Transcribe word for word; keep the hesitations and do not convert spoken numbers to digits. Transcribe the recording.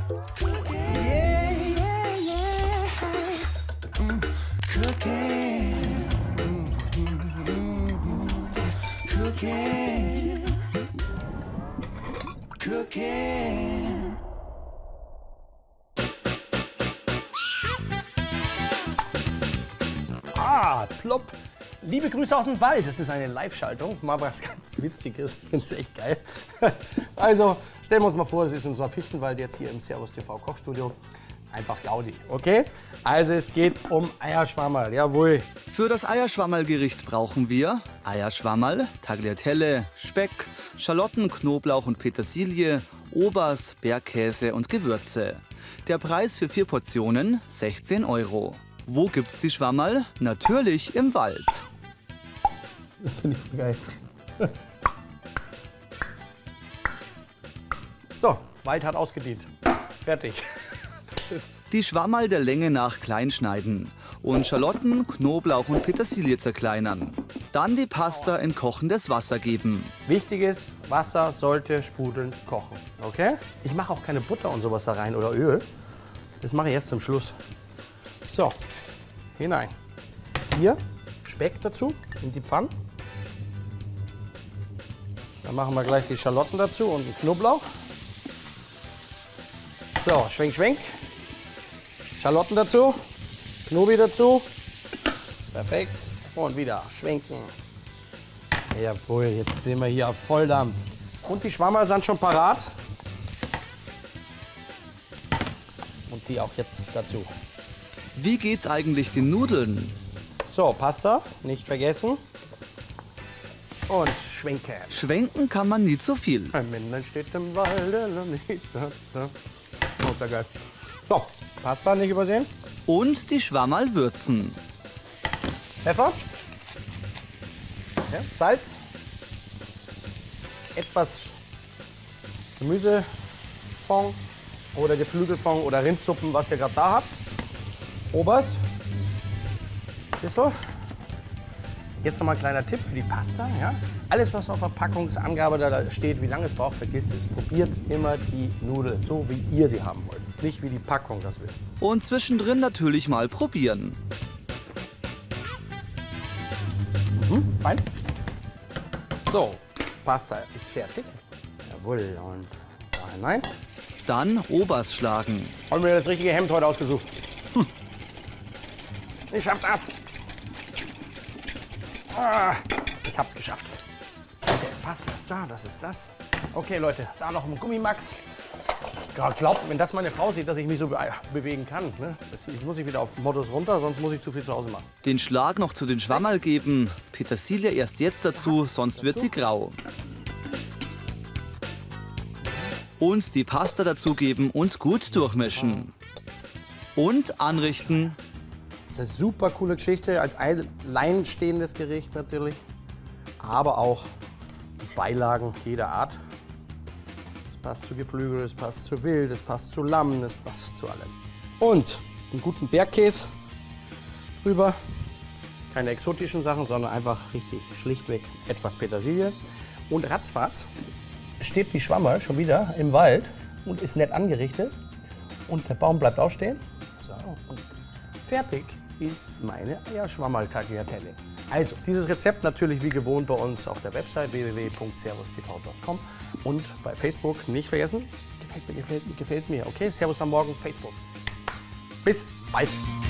Yeah, yeah, yeah. Mm, cooking. Cooking. Cooking. Ah, plopp. Liebe Grüße aus dem Wald. Das ist eine Live-Schaltung. Mal was ganz Witziges. Ich finde es echt geil. Also, stellen wir uns mal vor, es ist unser Fichtenwald jetzt hier im Servus T V Kochstudio. Einfach Gaudi, okay? Also, es geht um Eierschwammerl, jawohl. Für das Eierschwammerl-Gericht brauchen wir Eierschwammerl, Tagliatelle, Speck, Schalotten, Knoblauch und Petersilie, Obers, Bergkäse und Gewürze. Der Preis für vier Portionen sechzehn Euro. Wo gibt's die Schwammerl? Natürlich im Wald. Das finde ich geil. So, Wald hat ausgedient. Fertig. Die Schwammerl der Länge nach klein schneiden und Schalotten, Knoblauch und Petersilie zerkleinern. Dann die Pasta in kochendes Wasser geben. Wichtig ist, Wasser sollte sprudelnd kochen, okay? Ich mache auch keine Butter und sowas da rein oder Öl. Das mache ich erst zum Schluss. So, hinein. Hier Speck dazu in die Pfanne. Dann machen wir gleich die Schalotten dazu und den Knoblauch. So, schwenk, schwenk. Schalotten dazu, Knobi dazu. Perfekt. Und wieder schwenken. Jawohl, jetzt sind wir hier auf Volldampf. Und die Schwammerl sind schon parat. Und die auch jetzt dazu. Wie geht's eigentlich den Nudeln? So, Pasta, nicht vergessen. Und schwenken. Schwenken kann man nie zu viel. Ein Männlein steht im Walde. Oh, sehr geil. So, Pasta nicht übersehen. Und die Schwammerl würzen. Pfeffer. Ja, Salz. Etwas Gemüsefond oder Geflügelfond oder Rindsuppen, was ihr gerade da habt. Obers. Bissl. Jetzt noch mal ein kleiner Tipp für die Pasta. Ja? Alles, was auf der Packungsangabe da steht, wie lange es braucht, vergisst es. Probiert immer die Nudeln, so wie ihr sie haben wollt. Nicht wie die Packung das will. Und zwischendrin natürlich mal probieren. Mhm, fein. So, Pasta ist fertig. Jawohl, und da hinein. Dann Obers schlagen. Haben wir das richtige Hemd heute ausgesucht. Hm. Ich schaff das. Ah, ich hab's geschafft. Okay, passt das da, das ist das. Okay, Leute, da noch ein Gummimax. Glaubt, wenn das meine Frau sieht, dass ich mich so be bewegen kann, ne? Das muss ich wieder auf Modus runter, sonst muss ich zu viel zu Hause machen. Den Schlag noch zu den Schwammerl geben. Petersilie erst jetzt dazu, sonst wird sie grau. Und die Pasta dazugeben und gut durchmischen. Und anrichten. Das ist eine super coole Geschichte, als alleinstehendes Gericht natürlich. Aber auch Beilagen jeder Art. Es passt zu Geflügel, es passt zu Wild, es passt zu Lamm, es passt zu allem. Und einen guten Bergkäse drüber. Keine exotischen Sachen, sondern einfach richtig schlichtweg etwas Petersilie. Und ratzfatz steht die Schwammerl schon wieder im Wald und ist nett angerichtet. Und der Baum bleibt auch stehen. So, und fertig ist meine Eierschwammerl-Tagliatelle. Also, dieses Rezept natürlich wie gewohnt bei uns auf der Website w w w punkt servus t v punkt com und bei Facebook nicht vergessen. Gefällt mir, gefällt mir, gefällt mir. Okay, Servus am Morgen, Facebook. Bis bald.